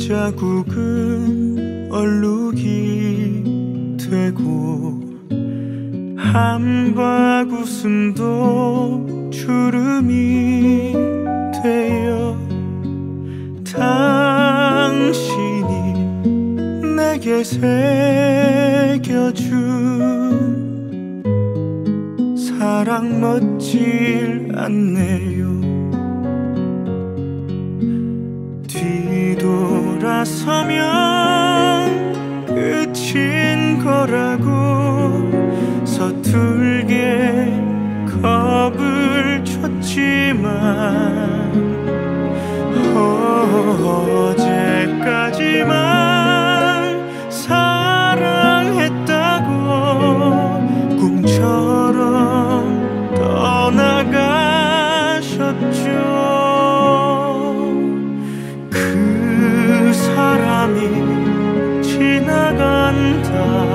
자국은 얼룩이 되고 함박웃음도 주름이 되어 당신이 내게 새겨준 사랑 멋질 않네요. 뒤돌아서면 끝인 거라고 서툴게 겁을 줬지만 어제까지만 사랑했다고 꿈처럼 떠나가셨죠. 그 사람이 지나간다.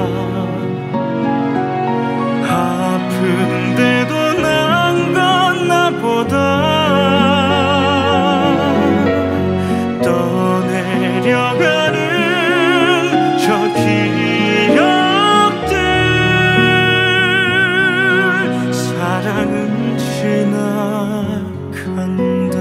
아픈데도 난 건 나보다 떠내려가는 저 기억들. 사랑은 지나간다.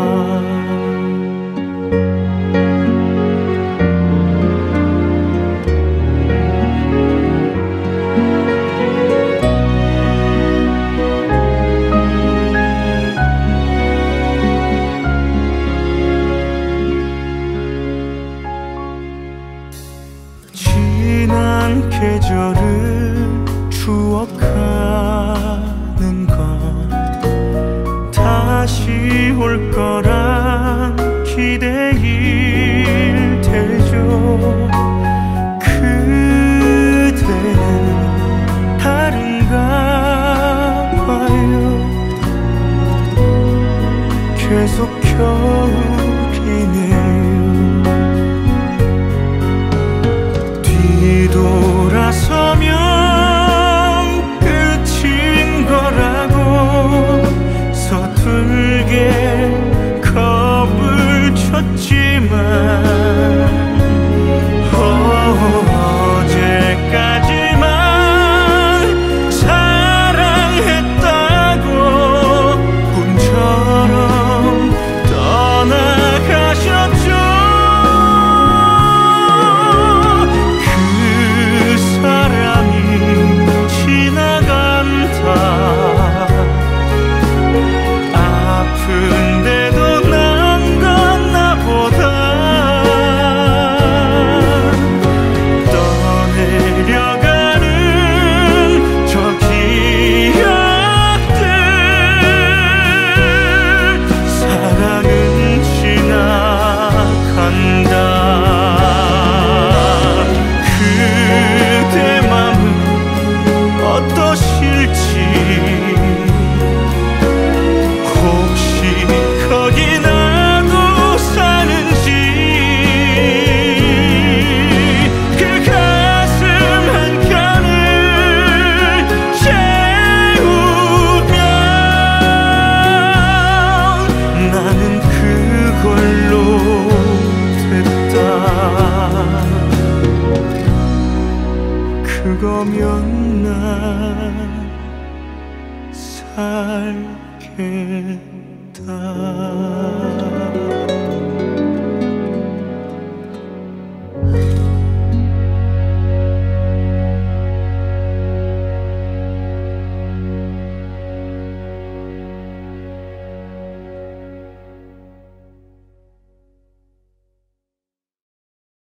지난 계절을 추억하는 건 다시 올 거란 기대일 테죠. 그대는 다른가 봐요. 계속 겨울이네요. 뒤돌아서면 끝인 거라고 서툴게 겁을 줬지만 어제까지만 사랑했다고 꿈처럼 떠나가셨죠. 아픈데도 난 건 나보다 떠내려가는 저 기억들. 사랑은 지나간다. 그대 맘은 어떠실지 거기 나도 사는지. 그 가슴 한켠을 채우면 나는 그걸로 됐다. 그거면 난 살겠다.